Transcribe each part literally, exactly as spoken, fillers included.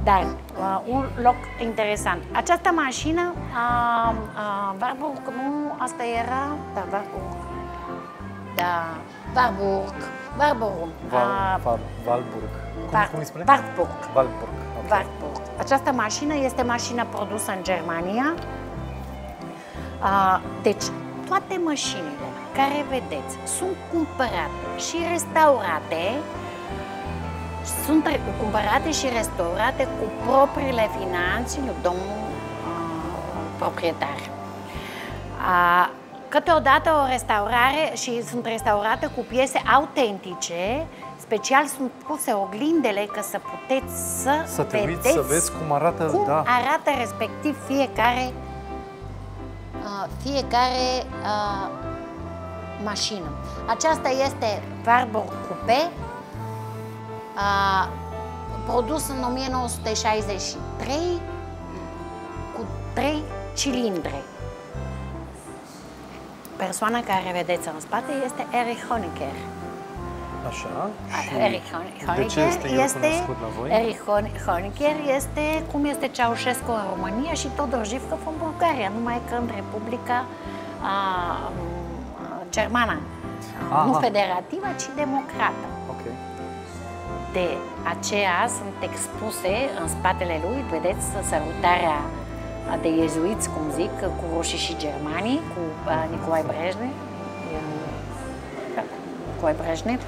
Dar uh, un loc interesant. Această mașină, uh, uh, Warburg, nu, asta era, da, Warburg. Da, Warburg, Warburg. Val, Valburg. Cum, cum îi spune? Warburg. Valburg. Okay. Warburg. Această mașină este mașină produsă în Germania. Uh, deci, toate mașinile care vedeți sunt cumpărate și restaurate, sunt cumpărate și restaurate cu propriile finanțe lui domnul uh, proprietar. Uh, câteodată o restaurare și sunt restaurate cu piese autentice, special sunt puse oglindele ca să puteți să, să te vedeți uiți, să vezi cum arată, cum da. arată respectiv fiecare, uh, fiecare uh, mașină. Aceasta este Warburg Coupé, uh, produs în o mie nouă sute șaizeci și trei cu trei cilindre. Persoana care vedeți în spate este Erich Honecker. Așa. Erich Honecker de ce este el este, cunoscut la voi? Erich Honecker este cum este Ceaușescu în România și Todor Živkov în Bulgaria, numai că în Republica a, a, Germană. Aha. Nu federativă, ci democrată. Okay. De aceea sunt expuse în spatele lui, vedeți, sărutarea de iezuiți, cum zic, cu rușii și germanii, cu uh, Nicolae Brejnev. Da, Nicolae Brejnev.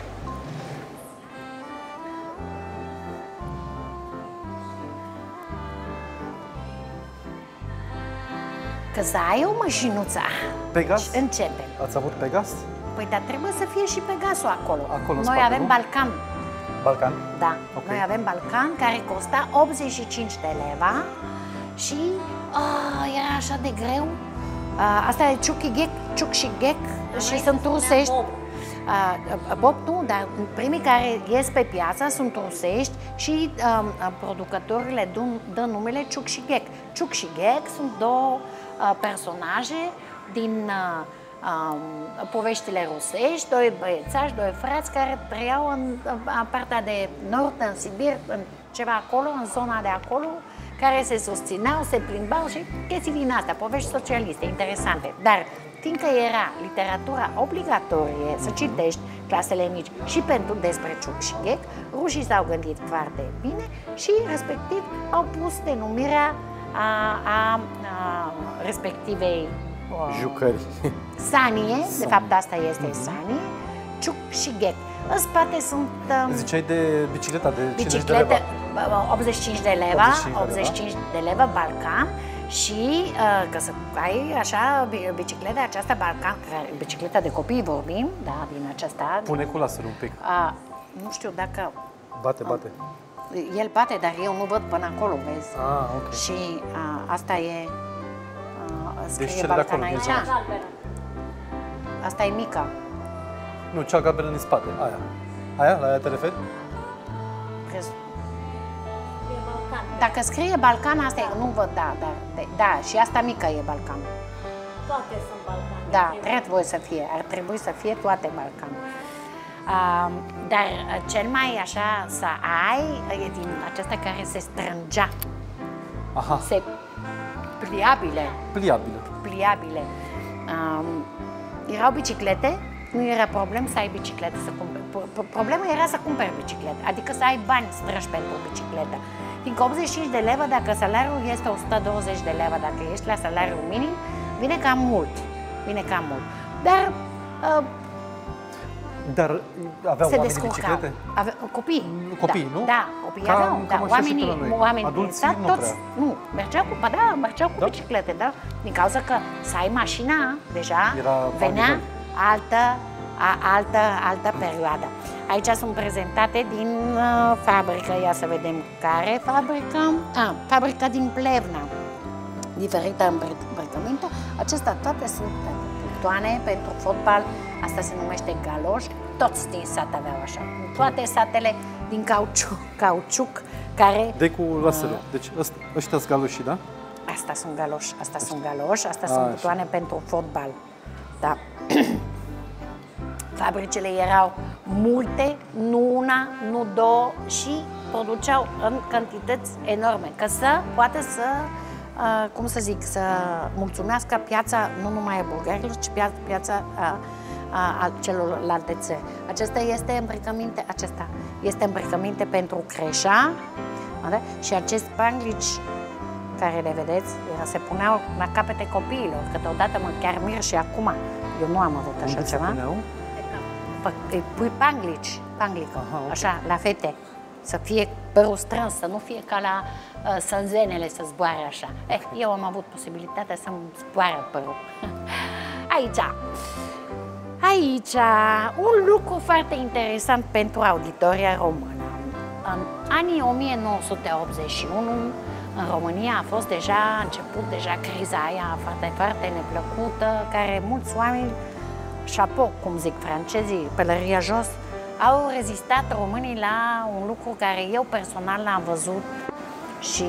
Că să ai o mașinuță. Pegas? Începe. Ați avut Pegas? Păi, dar trebuie să fie și Pegasul acolo. Acolo în Noi spate, avem nu? Balcan. Balcan? Da. Okay. Noi avem Balcan, care costa optzeci și cinci de leva și uh, era așa de greu. Uh, asta e Ciuc-și-Ghec, Ciuc-și-Ghec și sunt rusești. Uh, Bob nu, dar primii care ies pe piață sunt rusești și uh, producătorile dă numele Ciuc-și-Ghec. Ciuc-și-Ghec sunt două uh, personaje din uh, uh, poveștile rusești, doi băiețași, doi frați care trăiau în uh, partea de nord, în Sibir, în ceva acolo, în zona de acolo, care se susțineau, se plimbau și chestii din astea, povești socialiste, interesante. Dar fiindcă era literatura obligatorie să citești clasele mici și pentru despre Ciuc-și-Ghec, rușii s-au gândit foarte bine și respectiv au pus denumirea a, a, a respectivei uh, jucări. Sanie, de fapt asta este Sanie, Ciuc-și-Ghec. În spate sunt... Um, Ziceai de bicicleta de cincizeci de biciclete, leva. optzeci și cinci de leva, optzeci și cinci de leva Balcan și uh, că să ai așa bicicleta aceasta Balcan, bicicleta de copii vorbim, da, din aceasta. Pune cu laserul un pic. Uh, nu știu dacă... Bate, bate. Uh, el bate, dar eu nu văd până acolo, vezi? Ah, ok. Și uh, asta e... Uh, scrie deci cele de Balcan acolo, aici. Asta e mica. Nu, cea galbenă din spate, aia. Aia? La aia te referi? Crezi? Dacă scrie Balcan, asta e, nu văd, da, dar, de, da, și asta mică e Balcan. Toate sunt Balcan. Da, trebuie să fie, ar trebui să fie toate Balcan. Uh, dar cel mai așa să ai, e din acesta care se strângea. Aha. Se pliabile. Pliabile. Pliabile. Uh, erau biciclete, nu era problem să ai bicicletă, să cumperi. Problema era să cumperi bicicletă, adică să ai bani strânși pentru bicicletă. Fiindcă optzeci și cinci de leva, dacă salariul este o sută douăzeci de leva, dacă ești la salariul minim, vine cam mult. Vine cam mult. Dar... Uh, Dar aveau se oamenii biciclete? Ave, copii. Copii, da, nu? Da, copii Ca, aveau. cam Da, așa oamenii, și pe la noi. oamenii Adulții da, nu toți, prea. nu, mergeau cu, ba da, mergeau cu Da? biciclete, da? Din cauza că să ai mașina, deja Era venea nivel. altă, a, altă, altă perioadă. Aici sunt prezentate din uh, fabrică, ia să vedem care fabrică. Ah, fabrica din Plevna. Diferită îmbrăcăminte. Acestea toate sunt butoane pentru fotbal, asta se numește galoș. Toți din sat aveau așa. Toate satele din cauciuc, cauciuc care... De cu laserul. Deci ăștia sunt galoșii, da? Asta sunt galoși, asta sunt galoși, asta sunt butoane pentru fotbal. Da. Fabricile erau multe, nu una, nu două și produceau în cantități enorme, ca să poate să, uh, cum să zic, să mulțumească piața nu numai a bulgarilor, ci piața, piața a, a, a celorlalte țări. Acesta este îmbrăcăminte, acesta este îmbrăcăminte pentru creșa, da? Și acest panglici care le vedeți, se puneau la capete copiilor, câteodată mă chiar mir și acum. Eu nu am avut așa Unde ceva. se puneau? Îi pui panglici, panglică, Aha, okay. așa, la fete, să fie părul strâns, să nu fie ca la uh, sânzenele să zboare așa. Eh, eu am avut posibilitatea să-mi zboară părul. Aici, aici, un lucru foarte interesant pentru auditoria română. În anii o mie nouă sute optzeci și unu, în România a fost deja a început deja criza aia foarte, foarte neplăcută, care mulți oameni, chapeau, cum zic francezii, pălăria jos, au rezistat românii la un lucru care eu personal l-am văzut și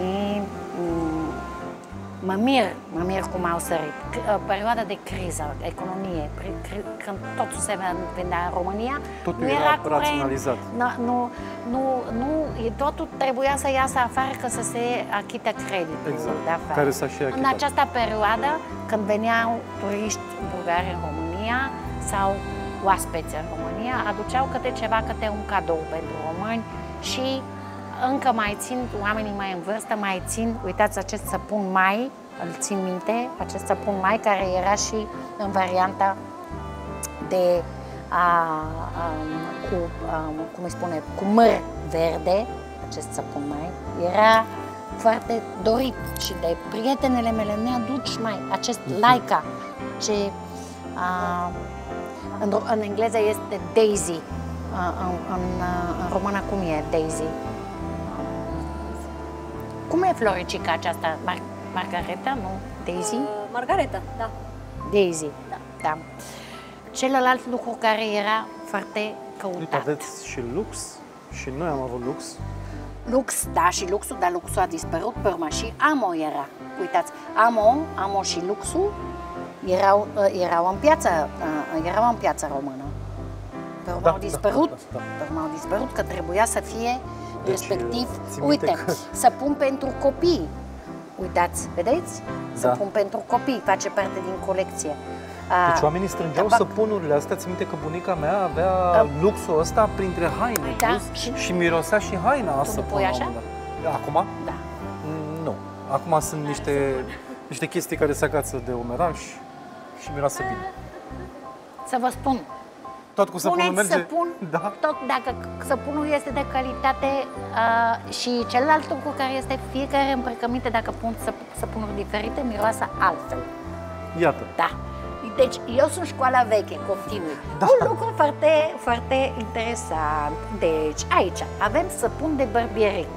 mă mir, mă mir cum au sărit. Perioada de criză, economie, când totul se vendea în România, totul nu era, era raționalizat. Nu, nu, nu, nu, totul trebuia să iasă afară ca să se achită creditul exact, de afară. care s-a și achitat. În această perioadă, când veneau turiști bulgari în România sau oaspeți în România, aduceau câte ceva, câte un cadou pentru români și încă mai țin, oamenii mai în vârstă mai țin, uitați acest săpun mai, îl țin minte, acest săpun mai care era și în varianta de, a, a, cu, a, cum îi spune, cu măr verde, acest săpun mai, era foarte dorit și de prietenele mele, mi-aduci mai acest Laika, ce a, în, în engleză este Daisy, a, în, în, în română cum e Daisy? Cum e floricica aceasta? Mar Margareta, nu? Daisy? Uh, Margareta, da. Daisy, da. da. Celălalt lucru care era foarte căutat. Uite, aveți și lux, și noi am avut lux. Lux, da, și luxul, dar luxul a dispărut pe urmă și Amo era. Uitați, Amo, Amo și luxul erau, erau în piață, erau în piața română. Pe urmă da, au dispărut, da, da, da. pe urmă au dispărut, că trebuia să fie deci, respectiv, uite, că... să pun pentru copii. Uitați, vedeți? Să da. pun pentru copii, face parte din colecție. Deci oamenii strângeau tabac. Săpunurile astea. Ți minte că bunica mea avea a... luxul ăsta printre haine, da, și... și mirosea și haina asta. Tu pui așa? Acum? Da. Nu. Acum sunt niște, niște chestii care se agață de umeraș și miroase bine. Să vă spun. Tot cu săpunul Puneți merge? Săpun, Da. tot dacă săpunul este de calitate uh, și celălalt lucru care este fiecare îmbrăcăminte, dacă pun săp săpunuri diferite, miroasă altfel. Iată. Da. Deci eu sunt școala veche, continui. Da. Un lucru foarte, foarte interesant. Deci aici avem săpun de bărbierit.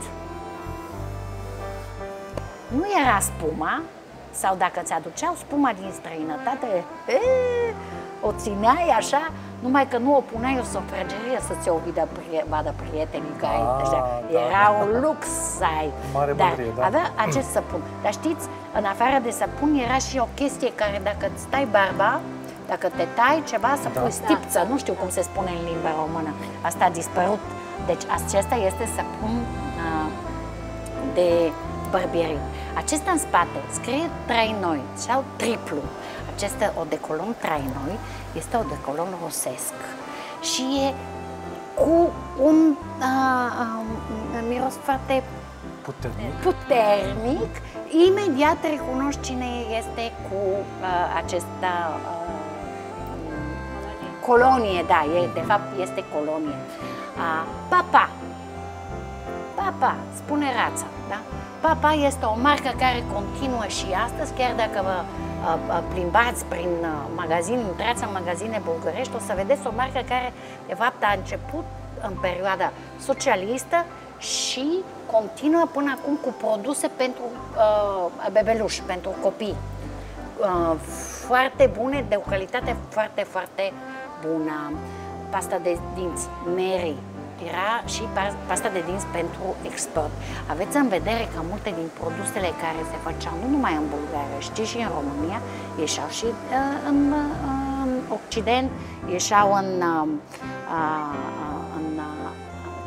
Nu era spuma, sau dacă ți aduceau spuma din străinătate, e, o țineai așa, numai că nu o puneai o sofragerie să ți-o vadă, vadă prietenii care A, deja. da. Era un lux să ai. Mare Dar mândrie, da. avea acest săpun. Dar știți, în afară de săpun era și o chestie care dacă îți tai barba, dacă te tai ceva, să Da. pui stipță, nu știu cum se spune în limba română. Asta a dispărut. Deci acesta este săpun uh, de bărbierit. Acesta în spate scrie Trainoi sau triplu. Acesta odecolon Trainoi este odecolon rusesc și e cu un uh, uh, miros foarte Puternic. puternic. Imediat recunoști cine este cu uh, această uh, colonie, da, e, de fapt este colonie. Uh, Papa. Papa, spune rața, da? Papa este o marcă care continuă și astăzi, chiar dacă vă uh, plimbați prin uh, magazin, intrați în magazine bulgărești, o să vedeți o marcă care, de fapt, a început în perioada socialistă și continuă până acum cu produse pentru uh, bebeluși, pentru copii. Uh, foarte bune, de o calitate foarte, foarte bună. Pasta de dinți, Mary. Era și pasta de dinți pentru export. Aveți în vedere că multe din produsele care se făceau nu numai în Bulgaria, ci și în România, ieșeau și uh, în, uh, în Occident, ieșeau în, uh, uh, în uh,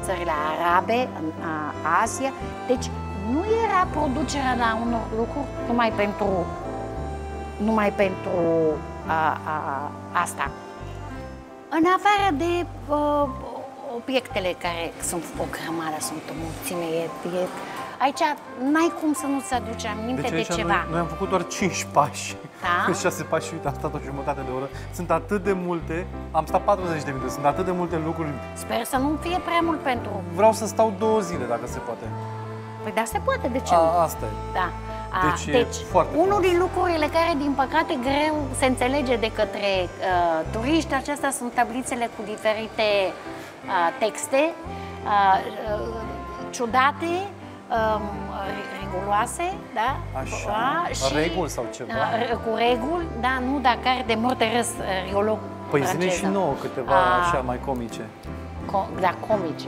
țările arabe, în a, Asia. Deci nu era producerea la unor lucruri numai pentru, numai pentru a, a, asta. În afară de uh, obiectele care sunt o grămadă, sunt o mulțime, e, e, aici n-ai cum să nu-ți aduci aminte deci de ceva. Noi, noi am făcut doar cinci pași, Da? șase pași și uite, am stat o jumătate de oră. Sunt atât de multe, am stat patruzeci de minute, sunt atât de multe lucruri. Sper să nu fie prea mult pentru... Vreau să stau două zile, dacă se poate. Păi da, se poate, de ce nu? A, asta e. Da. A, Deci e deci foarte unul frumos. din lucrurile care, din păcate, greu se înțelege de către uh, turiști, acestea sunt tablițele cu diferite uh, texte uh, uh, ciudate, um, riguroase, da? Așa, A, reguli sau ceva? Uh, cu reguli, da, nu, dar care de mult de râs, uh, rigolo Păi zine franceză. și nouă câteva A, așa mai comice. Co- da, comice.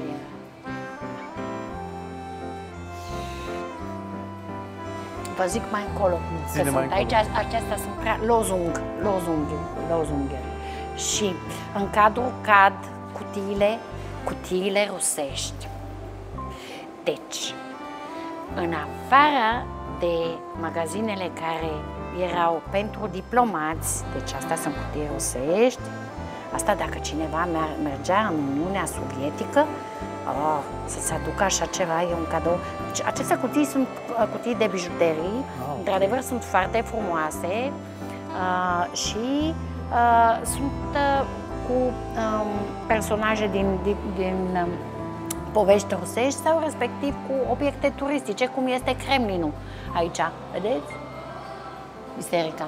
Vă zic mai încolo, Zine că mai sunt, încolo. aici acestea sunt prea lozung, lozung, lozunghe. Și în cadru cad cutiile, cutiile rusești. Deci, în afară de magazinele care erau pentru diplomați, deci astea sunt cutii rusești, asta dacă cineva mergea în Uniunea Sovietică, oh, să se aducă așa ceva, e un cadou. Deci, aceste cutii sunt uh, cutii de bijuterii, Wow. într-adevăr sunt foarte frumoase uh, și uh, sunt uh, cu um, personaje din, din, din um, povești rusești sau respectiv cu obiecte turistice, cum este Kremlinul aici, vedeți? Biserica.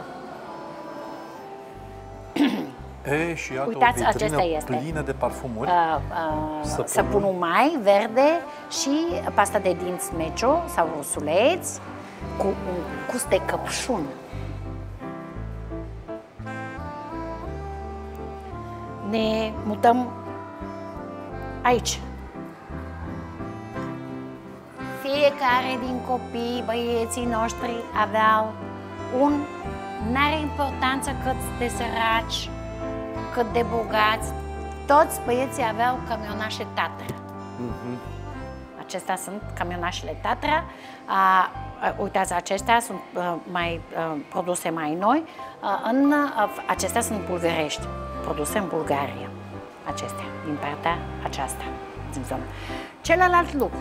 E, și iată Uitați, o vitrină acesta este. plină de parfumuri. Uh, uh, Săpunul. săpunul mai verde și pasta de dinți Mecio sau ursuleț cu un gust de căpșun. Ne mutăm aici. Fiecare din copii, băieții noștri aveau un... N-are importanță cât de săraci, cât de bogați, toți băieții aveau camionașe Tatra. Mhm. Acestea sunt camionașele Tatra. A, a, uitați, acestea sunt a, mai a, produse mai noi. A, în, a, acestea sunt bulgărești, produse în Bulgaria. Acestea, din partea aceasta, din zonă. Celălalt lucru.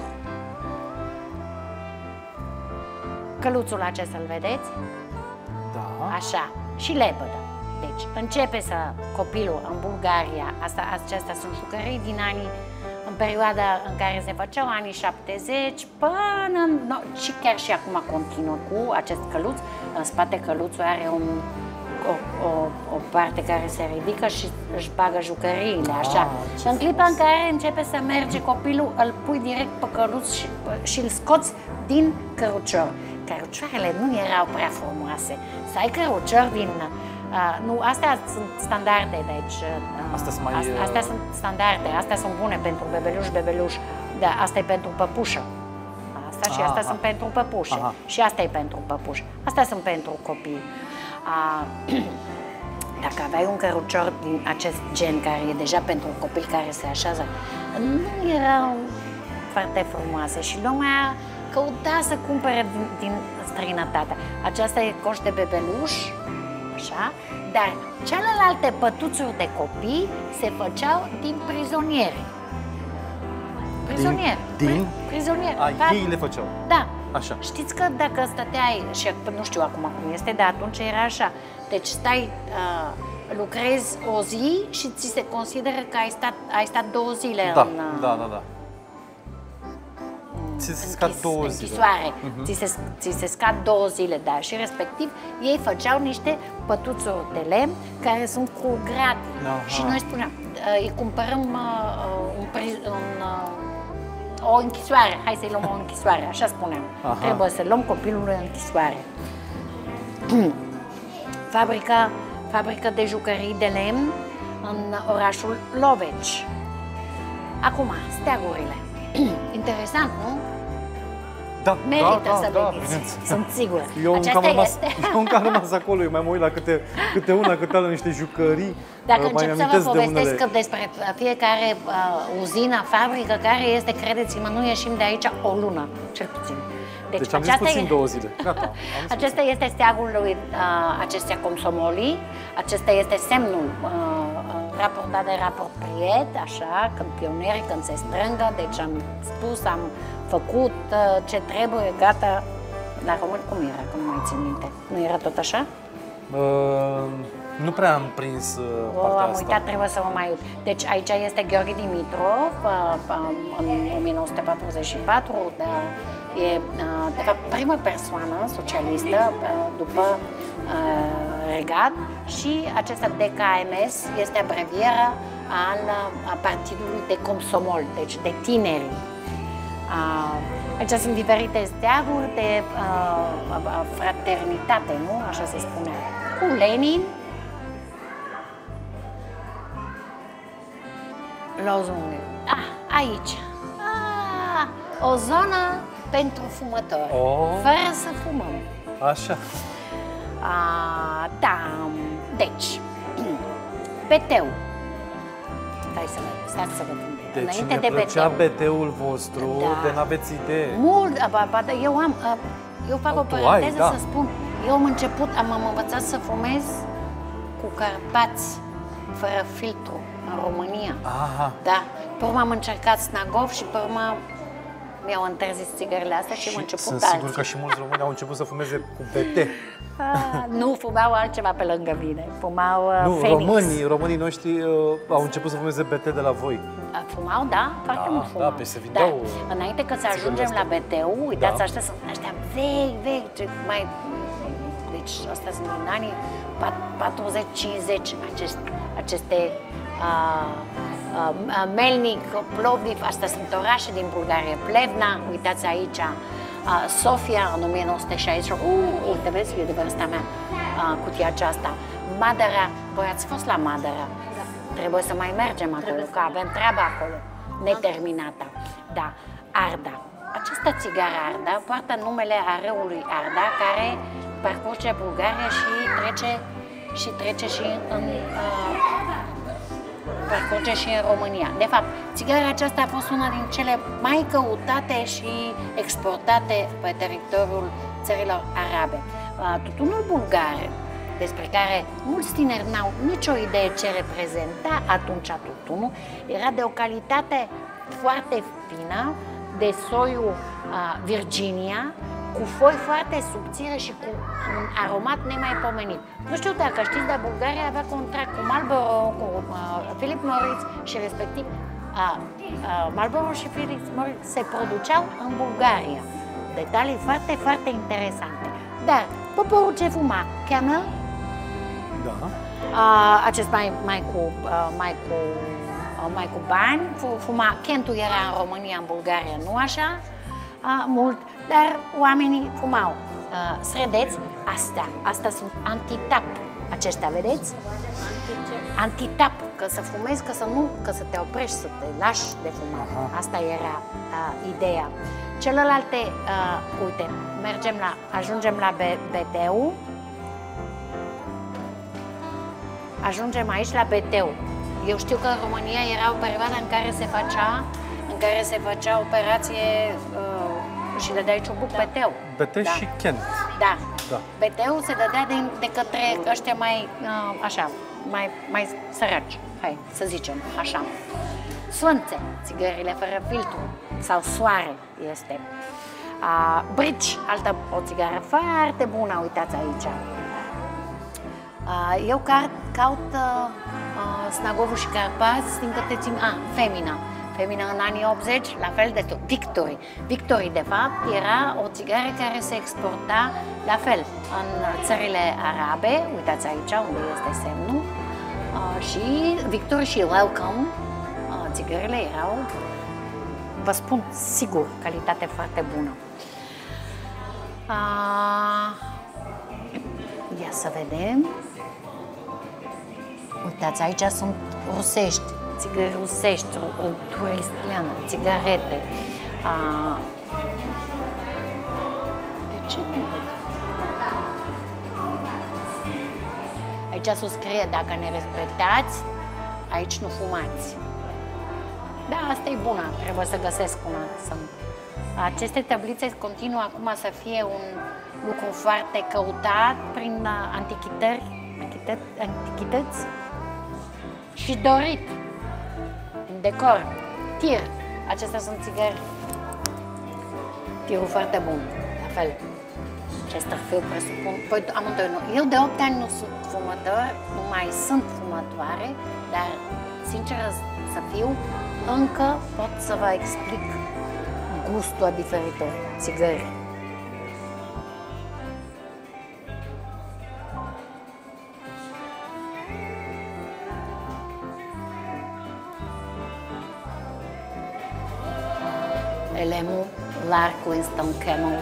Căluțul acesta, îl vedeți? Da. Așa, și lepădă. Deci, începe să copilul în Bulgaria, asta, acestea sunt jucării din anii, în perioada în care se făceau anii șaptezeci, până în, no, și chiar și acum continuă cu acest căluț. În spate căluțul are un, o, o, o parte care se ridică și își bagă jucăriile, așa. Ah, în clipa în care începe să merge copilul, îl pui direct pe căluț și, și îl scoți din cărucior. Cărucioarele nu erau prea frumoase. Să ai cărucior din... Uh, nu, astea sunt standarde, deci... Uh, Astea sunt mai, astea, astea sunt standarde, astea sunt bune pentru bebeluș, bebeluș, dar asta e pentru păpușă. Asta și Aha, astea aha. sunt pentru păpușe. Aha. Și asta e pentru păpușă. Astea sunt pentru copii. Uh, dacă aveai un cărucior din acest gen, care e deja pentru un copil care se așează, nu erau foarte frumoase și lumea căuta să cumpere din, din străinătate. Aceasta e coș de bebeluș, așa, dar celelalte pătuțuri de copii se făceau din prizonieri. Prizonieri. Din- din? Prizonieri. A, Ca- ei le făceau. Da. Așa. Știți că dacă stăteai, și nu știu acum cum este, dar atunci era așa, deci stai, uh, lucrezi o zi și ți se consideră că ai stat, ai stat două zile Da, în... uh, da, da, da. Ți se scad închis- două zile. închisoare. Uh-huh. Ți, se, ți se scad două zile, da, și respectiv ei făceau niște pătuțuri de lemn care sunt cu gratii. Aha. Și noi spuneam, uh, îi cumpărăm uh, un, pri- un, uh, o închisoare, hai să-i luăm o închisoare, așa spuneam. Aha. Trebuie să luăm copilului în închisoare. Fabrica, fabrică de jucării de lemn în orașul Loveci. Acum, steagurile. Interesant, nu? Da, Merită da, să da, da, veniți, bineînțe. sunt sigură. Eu încă am rămas, este... eu încă am rămas acolo, eu mai mă uit la câte, câte una, câte altă, niște jucării. Dacă mai încep să vă amintesc de povestesc unele. despre fiecare uh, uzină, fabrică care este, credeți-mă, nu ieșim de aici o lună, cel puțin. Deci, deci am zis puțin e... două zile. Gata. Acesta este steagul lui uh, acestea Comsomoli. Acesta este semnul uh, raportat de raport Priet, așa, când pionierii, când se strângă. Deci am spus, am făcut uh, ce trebuie, gata. La român cum era, că nu mai țin minte? Nu era tot așa? Uh, nu prea am prins uh, o, partea am asta. uitat, trebuie să mă mai uit. Deci aici este Gheorghe Dimitrov, uh, în o mie nouă sute patruzeci și patru, de, e uh, de fapt prima persoană socialistă uh, după uh, Regat și acesta D K M S este abrevierea al uh, partidului de Comsomol, deci de tineri. Uh, aici sunt diferite steaguri de uh, uh, fraternitate, nu? Așa se spune. Cu Lenin, lozunge. Ah, aici. Ah, o zonă pentru fumători. Oh. Fără să fumăm. Așa. Ah, da. Deci, B T-ul. Stai să văd, stai să văd. Deci Înainte ne de plăcea B T-ul. B T-ul vostru, Da. de n-aveți idee. Mult, ba, ba, eu am, eu fac Oh, o tu ai, paranteză da. să spun, eu am început, am, am învățat să fumez cu carpați, fără filtru, în România. Aha. Da, pe urmă am încercat Snagov și pe urmă mi-au întrerzis țigările astea și am început sunt alții. sigur că și mulți români au început să fumeze cu B T. Ah, nu, fumau altceva pe lângă mine, fumau uh, Nu, Phoenix. românii, românii noștri uh, au început să fumeze B T de la voi. Fumau, da, foarte Da, mult da, fumau. pe se vindeau Dar, înainte că să ajungem la B T-ul, uitați, Da. ăștia sunt ăștia vechi, vechi, ce mai... Deci, astea sunt din anii patruzeci cincizeci, acest, aceste uh, uh, Melnik, Plovdiv, astea sunt orașe din Bulgaria, Plevna, uitați aici, uh, Sofia, în o mie nouă sute șaizeci, uh, uite, vezi, e de vârsta mea, uh, cutia aceasta, Madara, voi ați fost la Madara? Trebuie să mai mergem acolo, că avem treaba acolo, neterminată. Da, Arda. Această țigară Arda poartă numele a râului Arda, care parcurge Bulgaria și trece și trece și în uh, parcurge și în România. De fapt, țigara aceasta a fost una din cele mai căutate și exportate pe teritoriul țărilor arabe. Uh, tutunul bulgar, despre care mulți tineri n-au nicio idee ce reprezenta atunci tutunul, era de o calitate foarte fină, de soiul uh, Virginia, cu foi foarte subțire și cu un aromat nemaipomenit. Nu știu dacă știți, dar Bulgaria avea contract cu Marlboro, cu uh, Philip Morris și respectiv uh, uh, Marlboro și Philip Morris se produceau în Bulgaria. Detalii foarte, foarte interesante. Dar poporul ce fuma? Camel? Da. Uh, acest mai, mai cu, uh, mai cu, uh, mai cu bani, fuma, Kentul era în România, în Bulgaria, nu așa uh, mult, dar oamenii fumau. Uh, Sredeți, astea, astea sunt antitap, aceștia, vedeți? Antitap, că să fumezi, că să nu, că să te oprești, să te lași de fumat. Asta era uh, ideea. Celelalte, uh, uite, mergem la, ajungem la B T-ul. Ajungem aici la B T-ul. Eu știu că în România era o perioadă în care se făcea, în care se făcea operație uh, și dădeai ciubuc B T-ul. B T Da. și Kent. Da. Da. B T-ul se dădea de, de către ăștia mai, uh, așa, mai, mai săraci, hai să zicem, așa. Sfânțe, țigările fără filtru, sau soare este. Uh, Brici, altă o țigară foarte bună, uitați aici. Uh, eu caut, caut uh, uh, Snagovul și Carpați, din câte țin... Ah, Femina. Femina în anii optzeci, la fel de tot. Victory. Victory, de fapt, era o țigară care se exporta la fel în țările arabe. Uitați aici unde este semnul. Uh, și Victory și Welcome, uh, țigările erau, vă spun, sigur, calitate foarte bună. Uh, ia să vedem. Uitați, aici sunt rusești, țigări rusești, turistiană, țigarete. A, Aici se scrie, dacă ne respectați, aici nu fumați. Da, asta e bună, trebuie să găsesc una. Să... Aceste tablițe continuă acum să fie un lucru foarte căutat prin antichitări, antichități, antichități și dorit. În decor, tir. Acestea sunt țigări. Tirul foarte bun, la fel. Chesterfield, presupun. Păi, amândoi nu. Eu de opt ani nu sunt fumător, nu mai sunt fumătoare, dar, sinceră să fiu, încă pot să vă explic gustul a diferitor țigări. Lemul, Lark Winston Camel.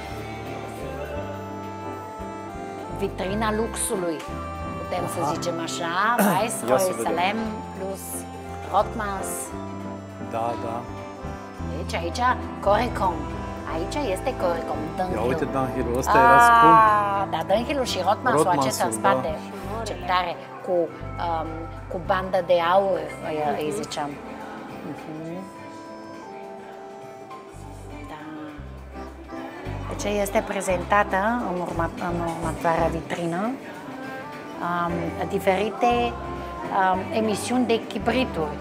Vitrina luxului, putem să zicem așa, Viceroy, Salem plus Rothmans. Da, da. Deci aici, Coricom. Aici este Coricom, Dunhill. Ia uite, Dunhill-ul ăsta era scump. Da, Dunhill-ul și Rothmans-ul acesta în spate. Da. Ce tare, cu, um, cu bandă de aur, îi, îi ziceam. Uh-huh. Deci este prezentată în, urma, în următoarea vitrină um, diferite um, emisiuni de chibrituri.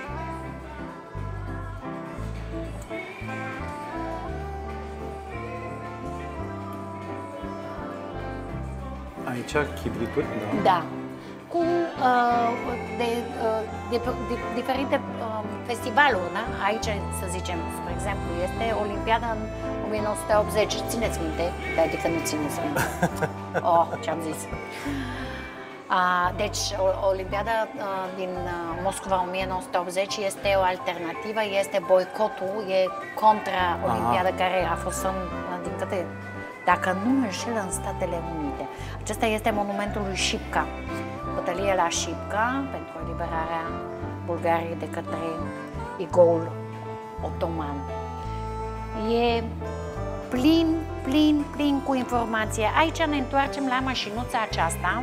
Aici chibrituri, da. Da. Cu uh, de, uh, de, de, de diferite uh, festivaluri, da? Aici, să zicem, spre exemplu, este Olimpiada în o mie nouă sute optzeci. Țineți minte? Adică nu țineți minte. Oh, ce-am zis. Uh, deci, o, Olimpiada uh, din uh, Moscova o mie nouă sute optzeci este o alternativă, este boicotul, e contra Olimpiada care a fost în, din câte, dacă nu mă înșel, în Statele Unite. Acesta este monumentul lui Șipca. Bătălie la Șipca pentru eliberarea Bulgariei de către Igoul Otoman. E plin, plin, plin cu informație. Aici ne întoarcem la mașinuța aceasta.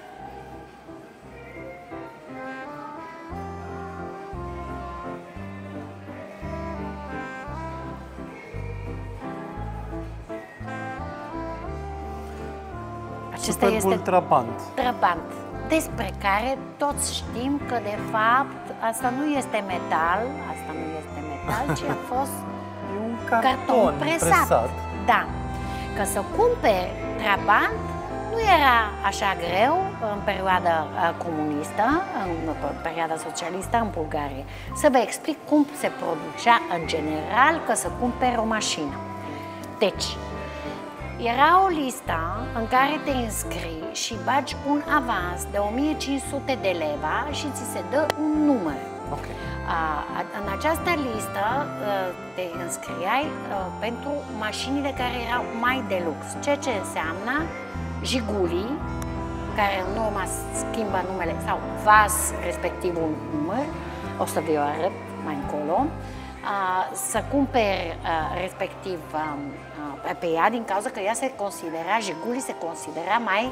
Acesta este Trabant. Trabant, despre care toți știm că, de fapt, asta nu este metal, asta nu este metal, ci a fost un carton, carton presat. presat. Da. Că să cumperi Trabant nu era așa greu în perioada comunistă, în perioada socialistă în Bulgaria. Să vă explic cum se producea în general că să cumperi o mașină. Deci, era o listă în care te înscrii și bagi un avans de o mie cinci sute de leva și ți se dă un număr. Okay. În această listă te înscriai pentru mașinile care erau mai de lux, ceea ce înseamnă Jiguli, care în urmă schimbă numele, sau V A S, respectiv un număr, o să vi-o arăt mai încolo, să cumperi respectiv pe ea, din cauza că ea se considera, Jiguli se considera mai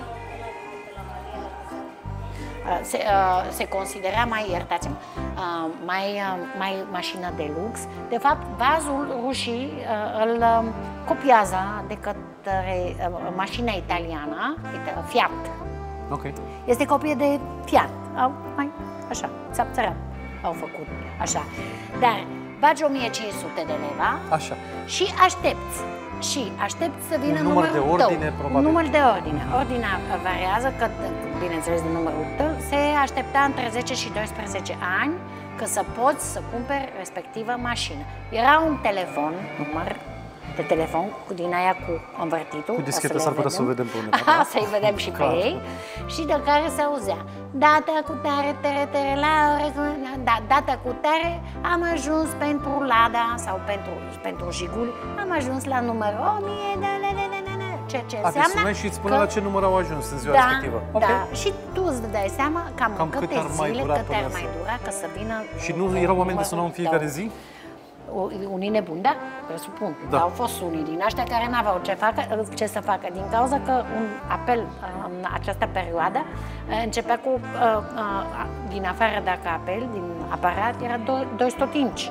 se, se considera mai, iertați-mă, mai, mai mașină de lux. De fapt, vazul rușii îl copiază de către mașina italiană, Fiat. Okay. Este copie de Fiat. Au mai așa, țap-țărap au făcut așa. Dar bagi o mie cinci sute de leva așa. Și aștepți. Și aștepți să vină un număr numărul de ordine, tău. probabil. Un număr de ordine. Ordinea variază, că, bineînțeles, de numărul tău, se aștepta între zece și doisprezece ani că să poți să cumperi respectivă mașină. Era un telefon, număr de telefon, cu din aia cu învârtitul. Cu dischetă s-ar putea să o vedem pe undeva. Da? Să-i vedem și pe ei. Și de care se auzea. Data cu tare, tere, tere, la, da, data cu tare, am ajuns pentru Lada sau pentru, pentru Jiguli, am ajuns la numărul o mie, da, da, da, da, da, ceea ce înseamnă că... și îți spunea la ce număr au ajuns în ziua da, respectivă. Da, okay. Și tu îți dai seama cam, cam câte cât ar mai zile, dura cât ar mai dura ca să vină. Și nu erau oameni de sunau în fiecare zi? unii nebuni, da, presupun. Da. Au fost unii din ăștia care n-aveau ce, facă, ce să facă, din cauza că un apel în această perioadă începea cu, din afară dacă apel, din aparat, era doi stotinci.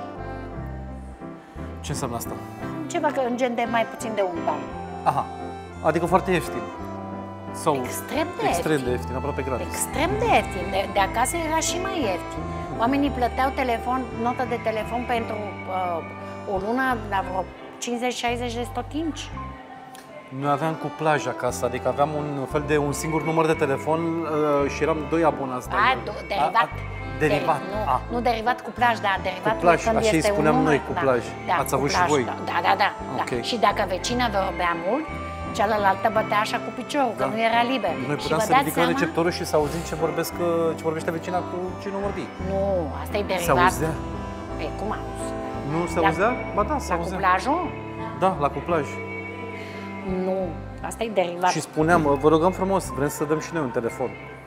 Ce înseamnă asta? Ceva că în gen de mai puțin de un ban. Aha, adică foarte ieftin. Sau Extrem de extrem ieftin. de ieftin, aproape gratis. Extrem de ieftin. De, de acasă era și mai ieftin. Oamenii plăteau telefon, notă de telefon pentru uh, o lună la vreo cincizeci șaizeci de stotinci. Noi aveam cuplaj acasă, adică aveam un fel de un singur număr de telefon uh, și eram doi abonați. A, do- derivat. A, a, derivat. Deri, nu, a. nu derivat cuplaj, dar derivat Cuplaj, când așa îi este spuneam un număr. noi, cuplaj. Da, Ați avut și cuplaj, voi? Da, da, da. da, Okay. da. Și dacă vecina vorbea mult, cealaltă bătea așa cu piciorul, că Da. nu era liber. Noi Și puteam vă să dați ridicăm seama? receptorul și să auzim ce, vorbesc, ce vorbește vecina cu ce nu vorbi. Nu, asta e Se derivat. auzea? Ei, cum auzi? Nu se La- auzea? Ba da, se La auzea. cuplajul? Da, la cuplaj. Nu, asta e derivat. Și spuneam, vă rugăm frumos, vrem să dăm și noi un telefon.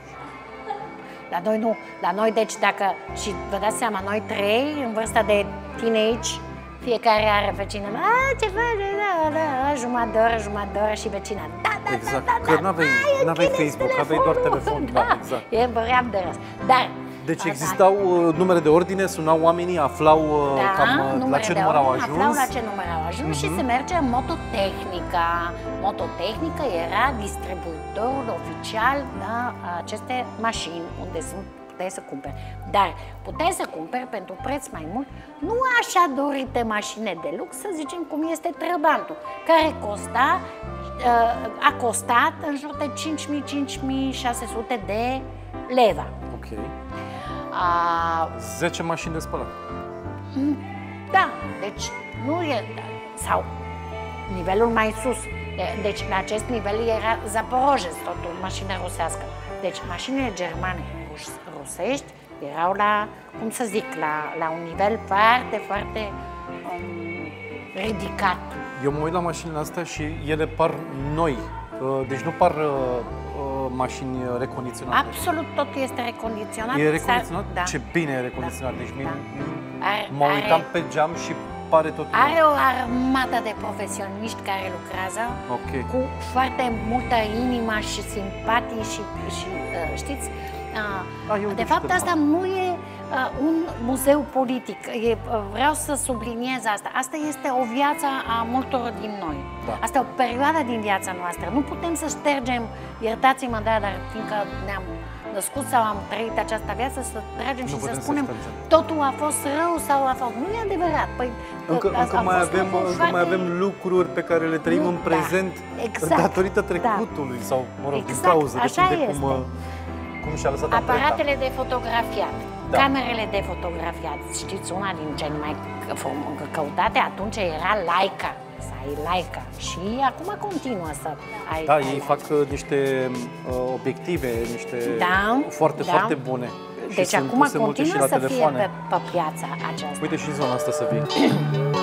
La noi nu. La noi, deci, dacă... Și vă dați seama, noi trei, în vârsta de teenage, fiecare are vecină. A, ce faci? Da, da, jumătate de oră, jumătate de oră și vecina. Da, da, Exact, da, da, că da, n-aveai- da, n-aveai închideți Facebook, aveai doar telefon, da, Da, exact. e băream de răs. Dar... Deci a, existau uh, numere de ordine, sunau oamenii, aflau uh, Da, cam uh, la numere ce de număr au ordine, aflau ajuns. la ce număr au ajuns și se merge în Mototehnica. Mototehnica era distribuitorul oficial la aceste mașini, unde sunt, puteai să cumperi. Dar puteai să cumperi pentru preț mai mult, nu așa dorite mașini de lux, să zicem cum este Trabantul, care costa, uh, a costat în jur de cinci mii - cinci mii șase sute de leva. Ok. A, zece mașini de spălat. Da, deci nu e... Sau nivelul mai sus. De- Deci la acest nivel era Zaporojes, totul, mașină rusească. Deci mașinile germane rus- rusești erau la, cum să zic, la, la un nivel foarte, foarte um, ridicat. Eu mă uit la mașinile astea și ele par noi. Uh, Deci nu par uh, uh, mașini recondiționate. Absolut tot este recondiționat. E recondiționat? Da. Ce bine e recondiționat. Da. Deci mie, Da. Are- mă are- uitam pe geam și pare totul. Are o armată de profesioniști care lucrează Ok. cu foarte multă inimă și simpatii și, și uh, știți, uh, A, eu de duc fapt și asta nu e uh, un muzeu politic, e, uh, vreau să subliniez asta, asta este o viață a multor din noi, Da. asta e o perioadă din viața noastră, nu putem să ștergem, iertați-mă, da, dar fiindcă ne-am născut sau am trăit această viață, să tragem Nu și să putem să spunem ștergem. totul a fost rău sau a fost, nu e adevărat, păi Încă, a- încă, a mai fost avem, lucruri încă mai foarte- avem lucruri pe care le trăim Nu, în da, prezent exact, datorită da. trecutului sau, mă rog, din Exact, cauză, așa depinde cum, este. uh, cum și-a lăsat amprenta. Aparatele de fotografiat, Da. camerele de fotografiat, știți, una din cele mai că- căutate atunci era Leica, să ai Leica și acum continuă să ai Da, ai ei Leica. fac uh, niște uh, obiective, niște Da, foarte, da. foarte bune. Și Deci sunt acum puse multe și continuă la să fie telefoane. pe, pe piața aceasta. Uite și în zona asta să vii.